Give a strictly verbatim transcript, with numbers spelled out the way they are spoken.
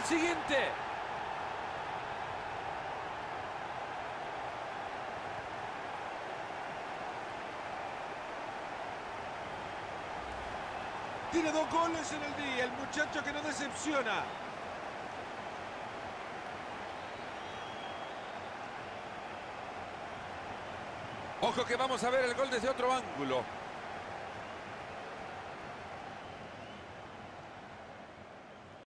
siguiente. Tiene dos goles en el día, el muchacho que no decepciona. Ojo que vamos a ver el gol desde otro ángulo.